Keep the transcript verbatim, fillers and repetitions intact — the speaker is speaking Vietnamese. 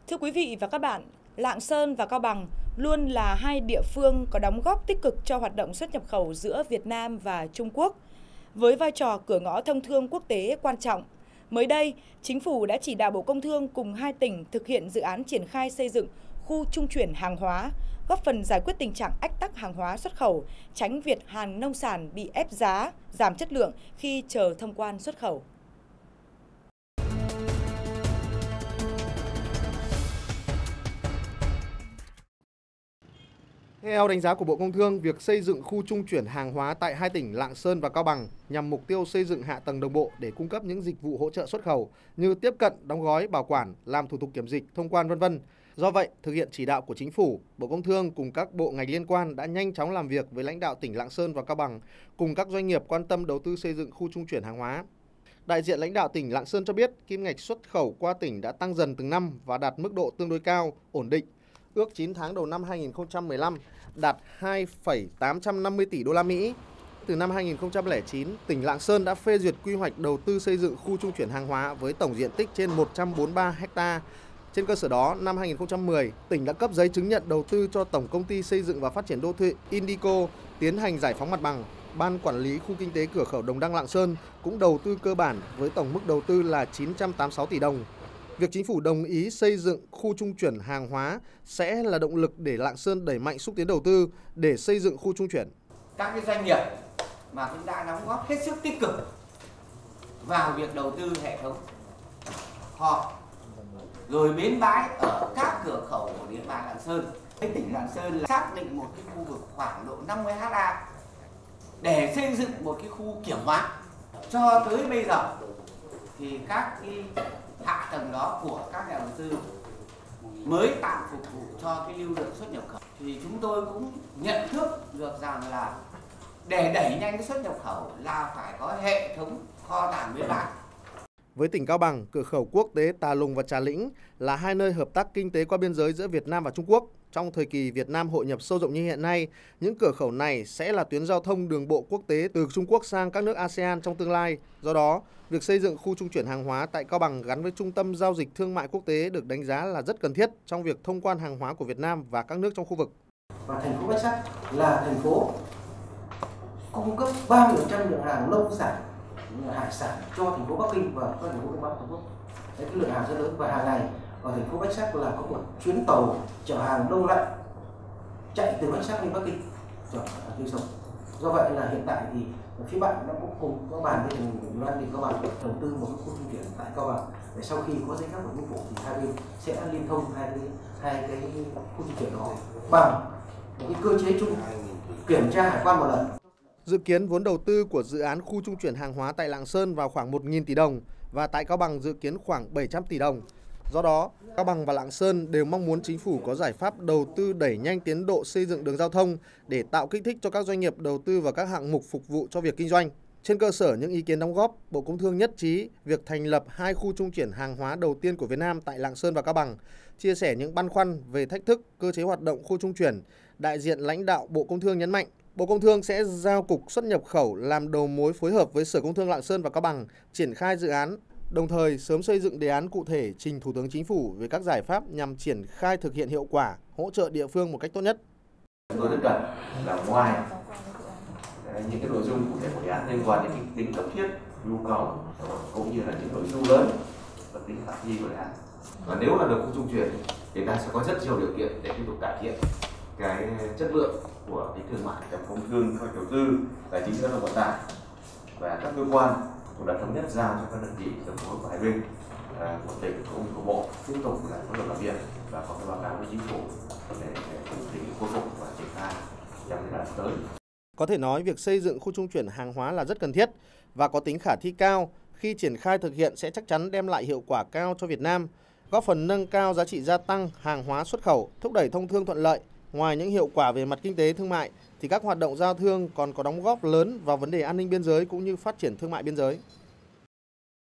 Thưa quý vị và các bạn, Lạng Sơn và Cao Bằng luôn là hai địa phương có đóng góp tích cực cho hoạt động xuất nhập khẩu giữa Việt Nam và Trung Quốc. Với vai trò cửa ngõ thông thương quốc tế quan trọng, mới đây, Chính phủ đã chỉ đạo Bộ Công Thương cùng hai tỉnh thực hiện dự án triển khai xây dựng khu trung chuyển hàng hóa, góp phần giải quyết tình trạng ách tắc hàng hóa xuất khẩu, tránh việc hàng nông sản bị ép giá, giảm chất lượng khi chờ thông quan xuất khẩu. Theo đánh giá của Bộ Công Thương, việc xây dựng khu trung chuyển hàng hóa tại hai tỉnh Lạng Sơn và Cao Bằng nhằm mục tiêu xây dựng hạ tầng đồng bộ để cung cấp những dịch vụ hỗ trợ xuất khẩu như tiếp cận, đóng gói, bảo quản, làm thủ tục kiểm dịch, thông quan vân vân. Do vậy, thực hiện chỉ đạo của Chính phủ, Bộ Công Thương cùng các bộ ngành liên quan đã nhanh chóng làm việc với lãnh đạo tỉnh Lạng Sơn và Cao Bằng cùng các doanh nghiệp quan tâm đầu tư xây dựng khu trung chuyển hàng hóa. Đại diện lãnh đạo tỉnh Lạng Sơn cho biết, kim ngạch xuất khẩu qua tỉnh đã tăng dần từng năm và đạt mức độ tương đối cao, ổn định. Ước chín tháng đầu năm hai nghìn không trăm mười lăm đạt hai phẩy tám trăm năm mươi tỷ đô la Mỹ. Từ năm hai nghìn không trăm lẻ chín, tỉnh Lạng Sơn đã phê duyệt quy hoạch đầu tư xây dựng khu trung chuyển hàng hóa với tổng diện tích trên một trăm bốn mươi ba ha. Trên cơ sở đó, năm hai nghìn không trăm mười, tỉnh đã cấp giấy chứng nhận đầu tư cho Tổng Công ty Xây dựng và Phát triển Đô thị Indico tiến hành giải phóng mặt bằng. Ban Quản lý Khu Kinh tế Cửa khẩu Đồng Đăng Lạng Sơn cũng đầu tư cơ bản với tổng mức đầu tư là chín trăm tám mươi sáu tỷ đồng. Việc Chính phủ đồng ý xây dựng khu trung chuyển hàng hóa sẽ là động lực để Lạng Sơn đẩy mạnh xúc tiến đầu tư để xây dựng khu trung chuyển. Các cái doanh nghiệp mà cũng đã đóng góp hết sức tích cực vào việc đầu tư hệ thống họ rồi bến bãi ở các cửa khẩu của địa bàn Lạng Sơn. Cái tỉnh Lạng Sơn là xác định một cái khu vực khoảng độ năm mươi ha để xây dựng một cái khu kiểm hóa. Cho tới bây giờ thì các cái hạ tầng đó của các nhà đầu tư mới tạm phục vụ cho cái lưu lượng xuất nhập khẩu, thì chúng tôi cũng nhận thức được rằng là để đẩy nhanh cái xuất nhập khẩu là phải có hệ thống kho tàng bến bãi. Với tỉnh Cao Bằng, cửa khẩu quốc tế Tà Lùng và Trà Lĩnh là hai nơi hợp tác kinh tế qua biên giới giữa Việt Nam và Trung Quốc. Trong thời kỳ Việt Nam hội nhập sâu rộng như hiện nay, những cửa khẩu này sẽ là tuyến giao thông đường bộ quốc tế từ Trung Quốc sang các nước a sê an trong tương lai. Do đó, việc xây dựng khu trung chuyển hàng hóa tại Cao Bằng gắn với trung tâm giao dịch thương mại quốc tế được đánh giá là rất cần thiết trong việc thông quan hàng hóa của Việt Nam và các nước trong khu vực. Và thành phố Bách Sắc là thành phố cung cấp ba mươi phần trăm lượng hàng nông sản, hải sản cho thành phố Bắc Kinh và các thành phố Đông Bắc Trung Quốc. Đấy, cái lượng hàng rất lớn và hàng ngày ở thành phố Bách Sắc là có một chuyến tàu chở hàng đông lạnh chạy từ Bách Sắc đến Bắc Kinh chở hàng tươi sống. Do vậy là hiện tại thì phía bạn nó cũng cùng có bàn với thành đoàn tỉnh Cao Bằng đầu tư một cái khu trung chuyển tại Cao Bằng để sau khi có giấy phép của chính phủ thì hai bên sẽ liên thông hai cái hai cái khu trung chuyển đó bằng một cái cơ chế chung kiểm tra hải quan một lần. Dự kiến vốn đầu tư của dự án khu trung chuyển hàng hóa tại Lạng Sơn vào khoảng một nghìn tỷ đồng và tại Cao Bằng dự kiến khoảng bảy trăm tỷ đồng. Do đó, Cao Bằng và Lạng Sơn đều mong muốn chính phủ có giải pháp đầu tư đẩy nhanh tiến độ xây dựng đường giao thông để tạo kích thích cho các doanh nghiệp đầu tư vào các hạng mục phục vụ cho việc kinh doanh. Trên cơ sở những ý kiến đóng góp, Bộ Công Thương nhất trí việc thành lập hai khu trung chuyển hàng hóa đầu tiên của Việt Nam tại Lạng Sơn và Cao Bằng. Chia sẻ những băn khoăn về thách thức, cơ chế hoạt động khu trung chuyển, đại diện lãnh đạo Bộ Công Thương nhấn mạnh, Bộ Công Thương sẽ giao Cục Xuất nhập khẩu làm đầu mối phối hợp với Sở Công Thương Lạng Sơn và Cao Bằng triển khai dự án, đồng thời sớm xây dựng đề án cụ thể trình Thủ tướng Chính phủ về các giải pháp nhằm triển khai thực hiện hiệu quả, hỗ trợ địa phương một cách tốt nhất. Chúng tôi rất cần là ngoài những cái nội dung cụ thể của đề án liên quan đến cái tính cấp thiết, nhu cầu cũng như là những nội dung lớn và tính khả thi của đề án. Và nếu là được khu trung chuyển thì ta sẽ có rất nhiều điều kiện để tiếp tục cải thiện cái chất lượng của cái thương mại trong công thương, các đầu tư, tài chính giao thông vận tải và các cơ quan cũng đã thống nhất giao cho các đơn vị trong khối của hai bên của tỉnh cũng như của bộ tiếp tục là phối hợp làm việc và có cái báo cáo với chính phủ để tỉnh khôi phục và triển khai trong giai đoạn tới. Có thể nói việc xây dựng khu trung chuyển hàng hóa là rất cần thiết và có tính khả thi cao, khi triển khai thực hiện sẽ chắc chắn đem lại hiệu quả cao cho Việt Nam, góp phần nâng cao giá trị gia tăng hàng hóa xuất khẩu, thúc đẩy thông thương thuận lợi. Ngoài những hiệu quả về mặt kinh tế thương mại thì các hoạt động giao thương còn có đóng góp lớn vào vấn đề an ninh biên giới cũng như phát triển thương mại biên giới.